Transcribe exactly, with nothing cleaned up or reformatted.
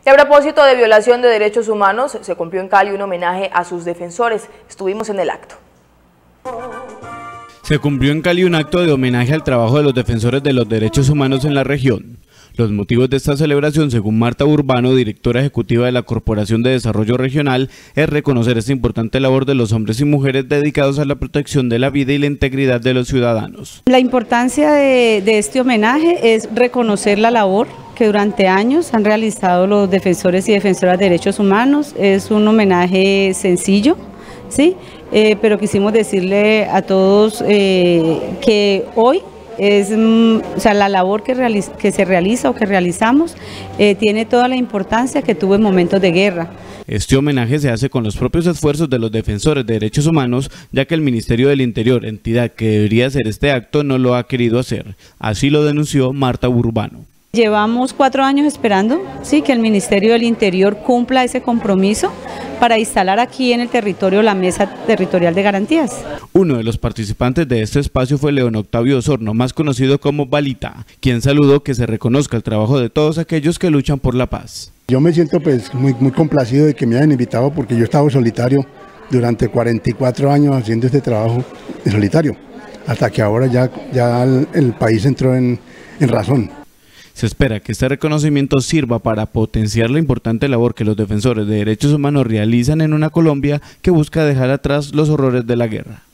Y a propósito de violación de derechos humanos, se cumplió en Cali un homenaje a sus defensores. Estuvimos en el acto. Se cumplió en Cali un acto de homenaje al trabajo de los defensores de los derechos humanos en la región. Los motivos de esta celebración, según Marta Urbano, directora ejecutiva de la Corporación de Desarrollo Regional, es reconocer esta importante labor de los hombres y mujeres dedicados a la protección de la vida y la integridad de los ciudadanos. La importancia de, de este homenaje es reconocer la labor que durante años han realizado los defensores y defensoras de derechos humanos. Es un homenaje sencillo, ¿sí? Eh, pero quisimos decirle a todos eh, que hoy es, o sea, la labor que, realiza, que se realiza o que realizamos eh, tiene toda la importancia que tuvo en momentos de guerra. Este homenaje se hace con los propios esfuerzos de los defensores de derechos humanos, ya que el Ministerio del Interior, entidad que debería hacer este acto, no lo ha querido hacer. Así lo denunció Marta Urbano. Llevamos cuatro años esperando, sí, que el Ministerio del Interior cumpla ese compromiso para instalar aquí en el territorio la Mesa Territorial de Garantías. Uno de los participantes de este espacio fue León Octavio Osorno, más conocido como Balita, quien saludó que se reconozca el trabajo de todos aquellos que luchan por la paz. Yo me siento pues muy, muy complacido de que me hayan invitado, porque yo he estado solitario durante cuarenta y cuatro años haciendo este trabajo en solitario, hasta que ahora ya, ya el, el país entró en, en razón. Se espera que este reconocimiento sirva para potenciar la importante labor que los defensores de derechos humanos realizan en una Colombia que busca dejar atrás los horrores de la guerra.